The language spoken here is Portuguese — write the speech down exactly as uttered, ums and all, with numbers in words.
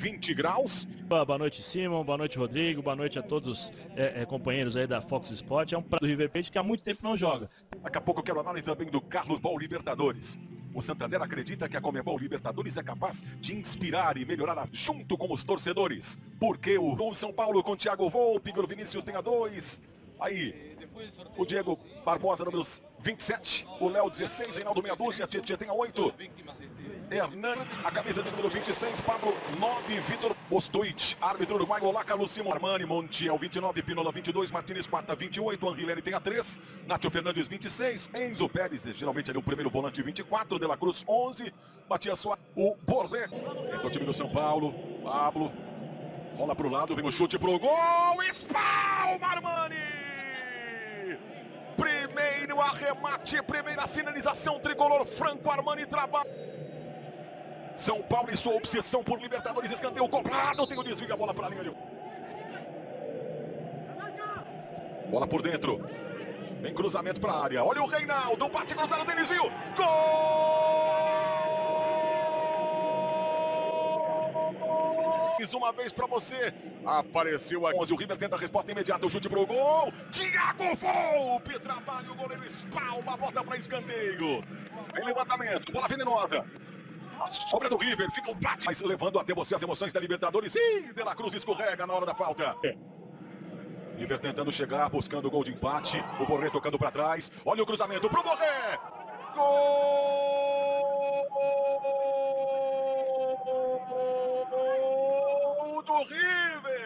vinte graus. Boa noite, Simon. Boa noite, Rodrigo. Boa noite a todos é, é, companheiros aí da Fox Sport. É um prato do River Plate que há muito tempo não joga. Daqui a pouco eu quero análise também do Carlos Ball Libertadores. O Santander acredita que a Conmebol Libertadores é capaz de inspirar e melhorar a, junto com os torcedores. Porque o gol São Paulo com Thiago Volpe, o Vinícius tem a dois. Aí, o Diego Barbosa, número vinte e sete. O Léo, dezesseis. Reinaldo, meia dúzia. Tietchan tem a oito. Hernani, a camisa de número vinte e seis. Pablo, nove. Vitor Bostoit. Árbitro uruguaio, Olá, Carlos Simon. Armani, Montiel, vinte e nove. Pinola, vinte e dois. Martínez, quarta, vinte e oito. Anrileri tem a três. Nátio Fernandes, vinte e seis. Enzo Pérez, geralmente ali o primeiro volante, vinte e quatro. De La Cruz, onze. Matias Soares. O Borré. Entra o time do São Paulo. Pablo. Rola pro lado, vem o chute pro gol. Espalma, Armani! Primeiro arremate, primeira finalização tricolor. Franco Armani trabalha. São Paulo e sua obsessão por Libertadores. Escanteio cobrado. Tem o desvio, a bola para a linha de... Bola por dentro. Vem cruzamento para a área. Olha o Reinaldo. Bate cruzado, tem desvio. Gol! Mais uma vez para você. Apareceu a onze. O River tenta a resposta imediata. O chute pro gol. Thiago Volpe. Trabalha o goleiro. Espalma. Bota para escanteio. Em levantamento. Bola venenosa. A sobra do River. Fica um empate. Mas levando até você as emoções da Libertadores. Ih, De La Cruz escorrega na hora da falta. River tentando chegar. Buscando o gol de empate. O Borré tocando para trás. Olha o cruzamento pro Borré. Gol do River!